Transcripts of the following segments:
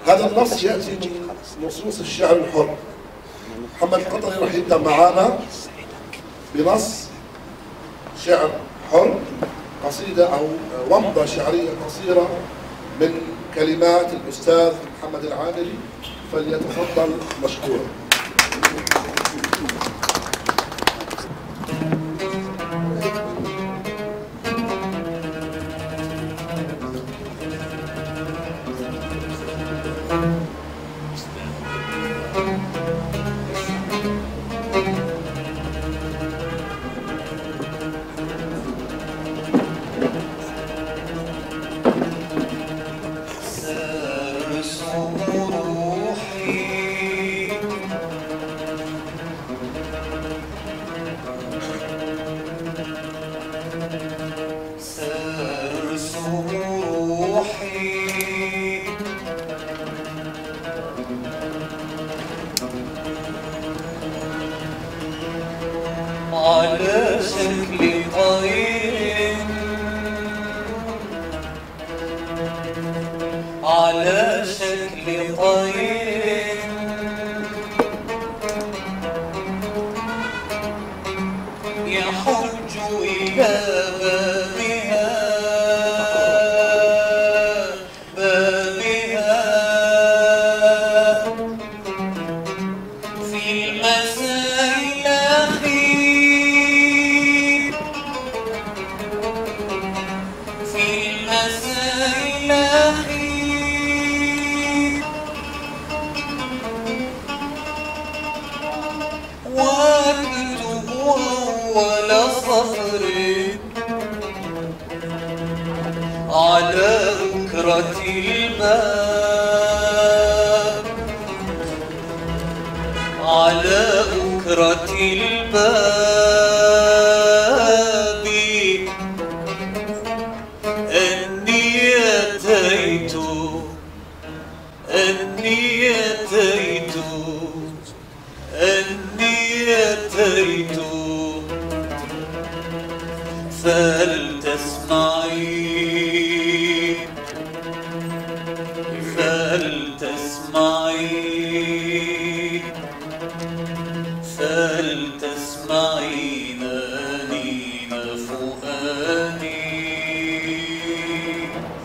هذا النص يأتي من نصوص الشعر الحر. محمد القطري راح يبدأ معانا بنص شعر حر، قصيدة أو ومضة شعرية قصيرة من كلمات الأستاذ محمد العامري، فليتفضل مشكورا. على شكل طير، على شكل طير يحج إلى بابها، بابها في المساء الأخير، في المساء الأخير واكتب أول صفر على بكرة الباب، على بكرة الباب أني أتيت، أني أتيت، أني أتيت فلتسمعين، فلتسمعين، فلتسمعين أنين فؤادي،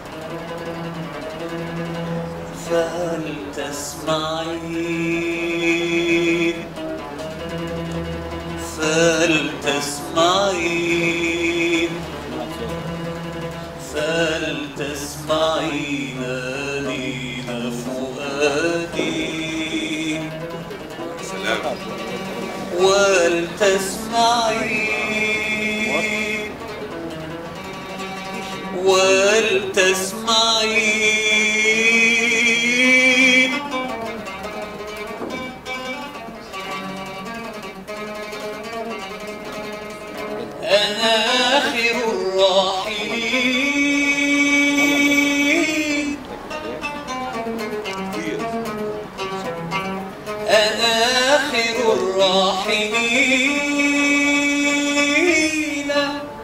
فلتسمعين، فلتسمعين، فلتسمعين أنين فؤادي، ولتسمعين، ولتسمعين أنا آخر الراحلين، أنا آخر الراحلين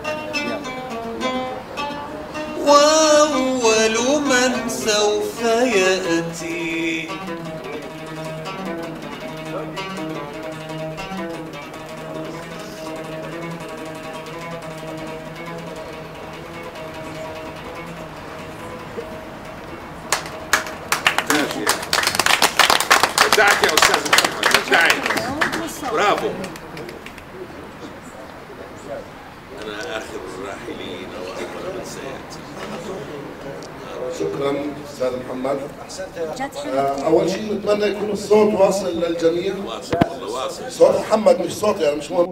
وأول من سوف يأتي. ابدعت يا استاذ محمد، ابدعت، برافو. انا اخر الراحلين واول من سياتي. شكرا استاذ محمد. اول شيء نتمنى يكون الصوت واصل للجميع. واصل والله واصل. صوت محمد مش صوتي، يعني مش مهم.